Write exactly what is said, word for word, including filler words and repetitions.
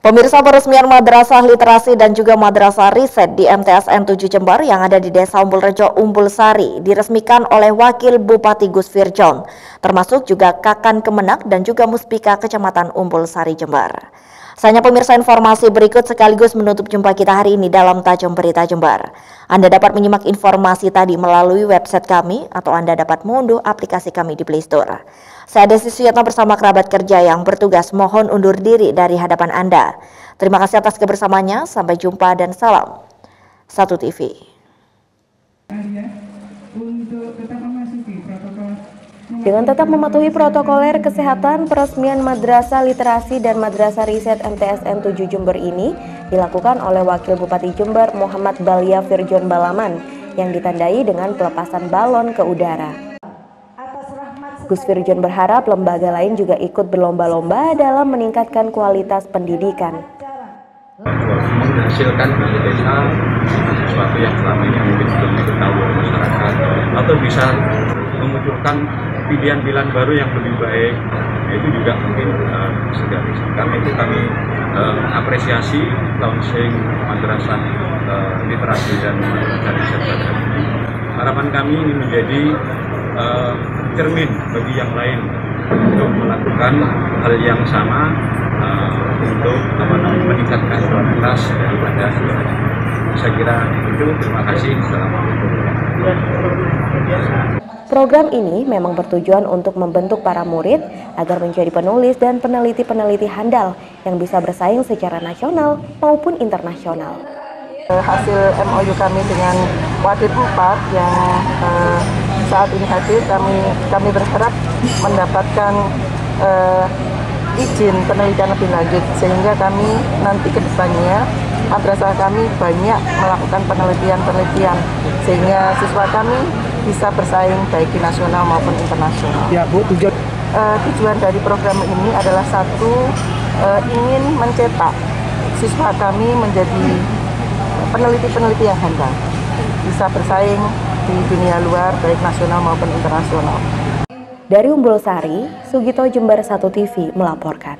Pemirsa, peresmian Madrasah Literasi dan juga Madrasah Riset di M T S N tujuh Jember yang ada di Desa Umbulrejo, Umbulsari diresmikan oleh Wakil Bupati Gus Firjon, termasuk juga Kakan Kemenak dan juga Muspika Kecamatan Umbulsari, Jember. Sayangnya pemirsa, informasi berikut sekaligus menutup jumpa kita hari ini dalam Tajam Berita Jember. Anda dapat menyimak informasi tadi melalui website kami atau Anda dapat mengunduh aplikasi kami di Play Store. Saya Desi Suyatno bersama kerabat kerja yang bertugas mohon undur diri dari hadapan Anda. Terima kasih atas kebersamanya, sampai jumpa dan salam Satu T V. Dengan tetap mematuhi protokoler kesehatan, peresmian Madrasah Literasi dan Madrasah Riset M T S N tujuh Jember ini dilakukan oleh Wakil Bupati Jember Muhammad Balya Firjon Balaman yang ditandai dengan pelepasan balon ke udara. Gus Firjon berharap lembaga lain juga ikut berlomba-lomba dalam meningkatkan kualitas pendidikan. Menghasilkan di desa sesuatu yang selama ini mungkin belum diketahui masyarakat, atau bisa memunculkan pilihan-pilihan baru yang lebih baik, nah, itu juga mungkin uh, segera bisa. Karena itu kami uh, apresiasi launching Madrasah uh, Literasi dan Madrasah Riset pada hari ini. Harapan kami ini menjadi uh, cermin bagi yang lain untuk melakukan hal yang sama, uh, untuk apa namanya meningkatkan kualitas daripada semuanya. Saya kira itu. Terima kasih. Assalamualaikum. Program ini memang bertujuan untuk membentuk para murid agar menjadi penulis dan peneliti-peneliti handal yang bisa bersaing secara nasional maupun internasional. Hasil M O U kami dengan Wakil Bupati yang eh, saat ini hadir, kami kami berharap mendapatkan eh, izin penelitian lebih lanjut, sehingga kami nanti ke depannya madrasah kami banyak melakukan penelitian-penelitian sehingga siswa kami bisa bersaing baik di nasional maupun internasional. Ya Bu, tujuan uh, tujuan dari program ini adalah satu, uh, ingin mencetak siswa kami menjadi peneliti-peneliti yang handal, bisa bersaing di dunia luar baik nasional maupun internasional. Dari Umbulsari, Sugito Jember Satu T V melaporkan.